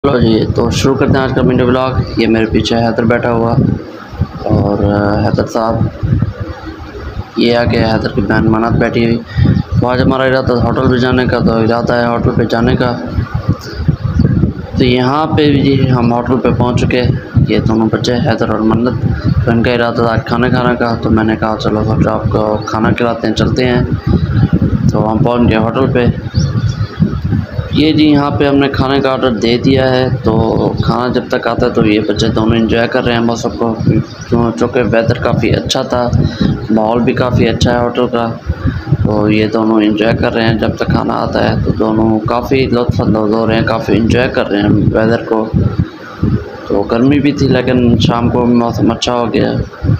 लो जी, तो शुरू करते हैं आज का मिनी ब्लॉग। ये मेरे पीछे हैदर बैठा हुआ और हैदर साहब ये आके हैदर की बहन मन्नत बैठी हुई। तो आज हमारा इरादा था होटल पे जाने का, तो इरादा है होटल पे जाने का। तो यहाँ पे जी हम होटल पे पहुँच चुके। ये दोनों बच्चे हैदर और मन्नत, तो इनका इरादा था खाना खाने का। तो मैंने कहा चलो फिर आपको खाना खिलाते हैं, चलते हैं। तो हम पहुँच गए होटल पे। ये जी यहाँ पे हमने खाने का ऑर्डर दे दिया है। तो खाना जब तक आता है तो ये बच्चे दोनों एंजॉय कर रहे हैं मौसम को, चूँकि वेदर काफ़ी अच्छा था, माहौल भी काफ़ी अच्छा है होटल का। तो ये दोनों एंजॉय कर रहे हैं जब तक खाना आता है। तो दोनों काफ़ी लुत्फ़अंदोज़ हो रहे हैं, काफ़ी एंजॉय कर रहे हैं वेदर को। तो गर्मी भी थी लेकिन शाम को मौसम अच्छा हो गया।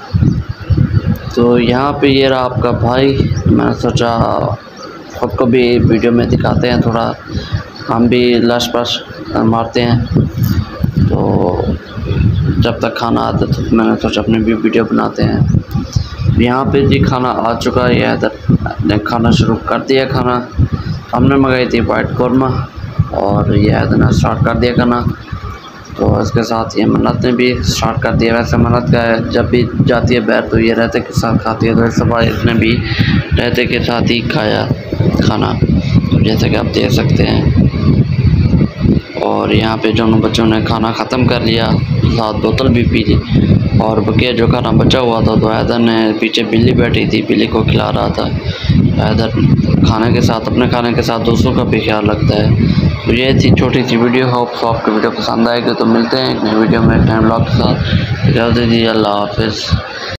तो यहाँ पे ये रहा आपका भाई। मैंने सोचा खुद को भी वीडियो में दिखाते हैं, थोड़ा हम भी लश पश मारते हैं। तो जब तक खाना आता तो मैंने सोचा अपनी भी वीडियो बनाते हैं। यहाँ पे जी खाना आ चुका है। ये इधर ने खाना शुरू कर दिया। खाना हमने मंगाई थी वाइट कौरमा और ये इधर ने स्टार्ट कर दिया खाना। तो इसके साथ ये मन्नत ने भी स्टार्ट कर दिया। वैसे मन्नत का जब भी जाती है बैर तो ये रहते के साथ खाती है, तो इस बार इसने भी रहते के साथ ही खाया खाना, जैसे कि आप देख सकते हैं। और यहाँ पे दोनों बच्चों ने खाना ख़त्म कर लिया, साथ बोतल भी पी ली। और बकिया जो खाना बचा हुआ था तो हैदर ने पीछे बिल्ली बैठी थी, बिल्ली को खिला रहा था। हैदर खाने के साथ, अपने खाने के साथ दूसरों का भी ख्याल रखता है। तो ये थी छोटी सी वीडियो। होप सो आपको वीडियो पसंद आएगी। तो मिलते हैं एक नई वीडियो में, एक नए ब्लॉग के साथ। इजाज़त दीजिए, अल्लाह हाफ़िज़।